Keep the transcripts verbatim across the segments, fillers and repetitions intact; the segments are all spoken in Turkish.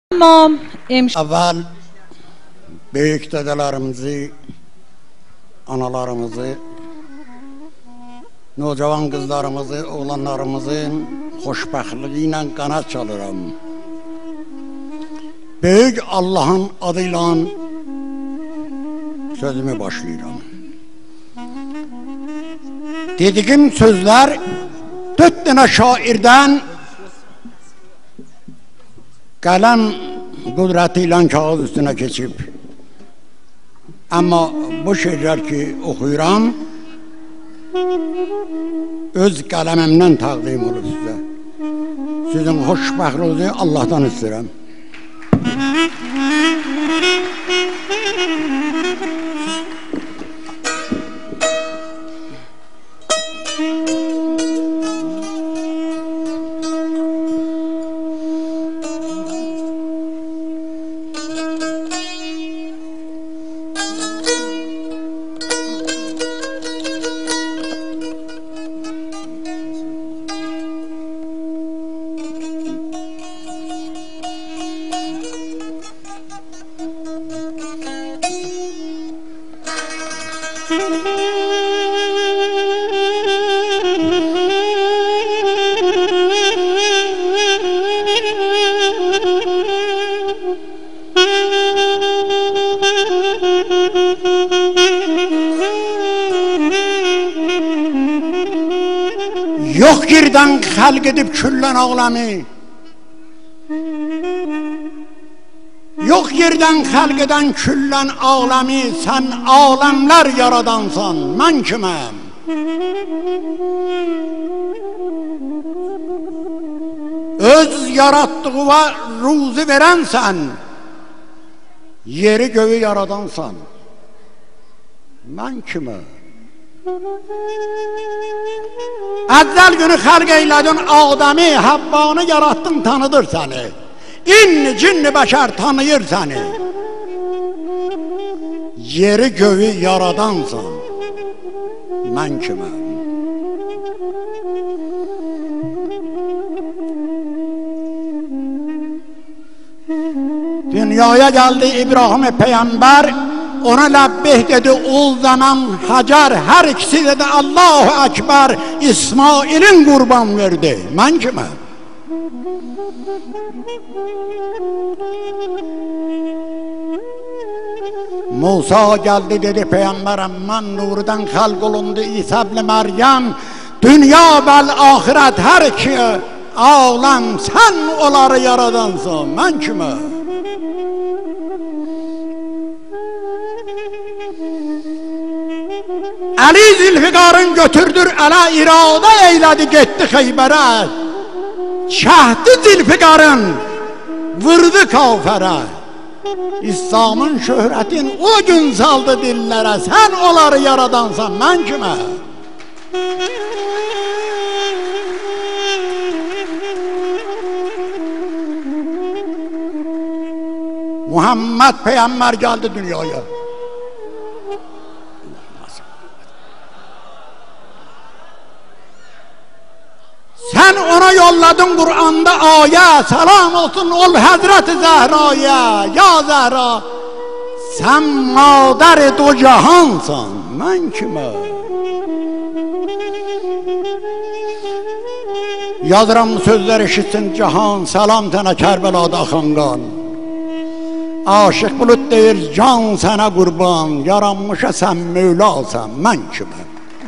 Tamam. Evvel büyük dedelerimizi, analarımızı, nocavan kızlarımızı, oğlanlarımızın xoşbəxtliğiyle qanat çalıram. Büyük Allah'ın adıyla sözümü başlayıram. Dediğim sözler dört tane şairden kalem kudretiyle kağıt üstüne geçip, ama bu şeyler ki okuyuram öz kalemimden takdim olur size. Sizin xoşbəxtliğinizi Allah'tan isterim. Yok yerden halk edip küllen ağlamı, yok yerden halk eden küllen ağlamı, sen ağlamlar yaradansan, ben kimim? Öz yarattığına ruzu verensen, yeri göğü yaradansan, ben kimim? Əvvəl günü xəlq eylədin Adəmi, Həvvanı yarattın, tanıdır səni. İnni, cinni, bəşər tanıyır səni. Yeri göyü yaradansan, mən kiməm? Dünyaya geldi İbrahim Peygamber, ona lebbeh dedi, ol zaman Hacer, her ikisi dedi Allahu Ekber, İsmail'in kurban verdi. Ben kime? Musa geldi dedi Peygamberim, ben nurdan halk olundu İsa ibn Meryem, dünya vel ahiret her iki alem sen onları yaradansın. Ben kime? Ali Zülfikar'ın götürdür ala irade eyledi gitti Xeybərə. Şahdı Zülfikar'ın vurdu kafere. İslam'ın şöhretin o gün saldı dillere. Sen onları yaradansan ben kime? Muhammed Peygamber geldi dünyaya. Sen ona yolladın Kur'an'da ayet, selam olsun ol Hazreti Zehra'ya. Ya Zehra, sen mader do cahansan, ben kime? Yazıram sözler eşitsin cahan, selam sana Kerbela'da akan kan. Aşık bulut deyir, can sana kurban, yaranmışa sen Mevlasan, ben kime?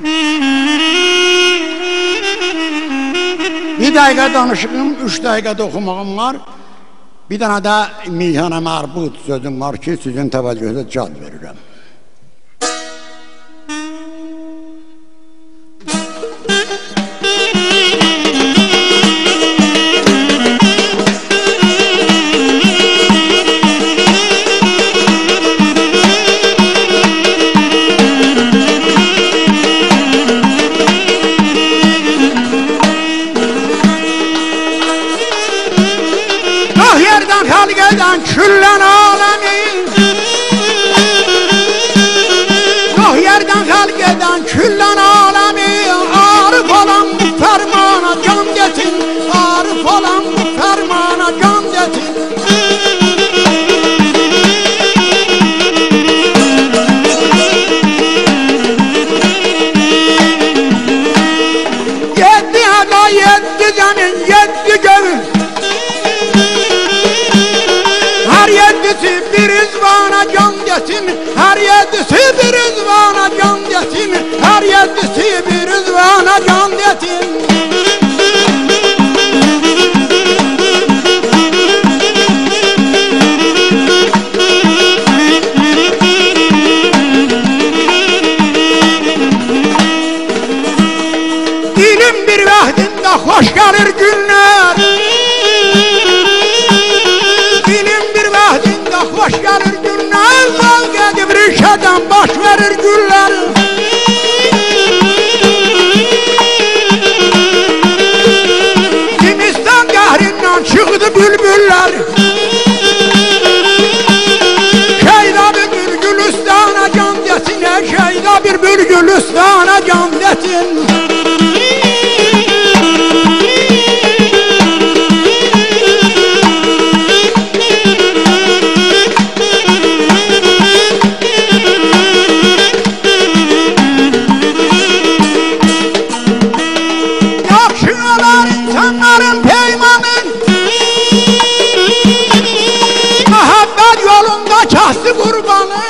Bir dakika danışığım, üç dakikada okumağım var. Bir tane de mihana marbut sözüm var ki sizin teveccühüne can veririm. Küllen alemi, oh yerden halk eden küllen alemi, arif olan bu fermana can getir, arif olan bu fermana can getir. desin, her yedisi bir rızvana can desin, her yedisi bir rızvana can desin. Dilim bir vahdinde hoş gelir günler, dilim bir vahdinde hoş gelir günler, kavga edip rişadan baş verir güller. Zimistan kahrinden çıktı bülbüller, şeyda bir bülgülüstana can desin, şeyda bir bülgülüstana can desin. İnsanların peymanın muhabbet yolunda kastı kurbanı,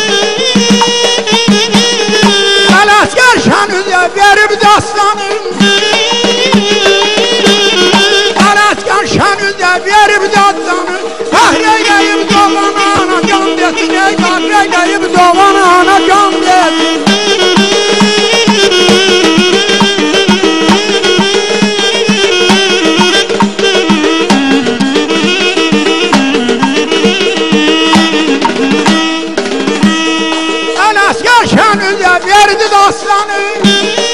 el asker şanıza verip dastanın, el asker şanıza verip dastanın. Kahreyleyip doğan ana can desin, ey kahreyleyip doğan ana can desin. Şanıza verdi dastanı,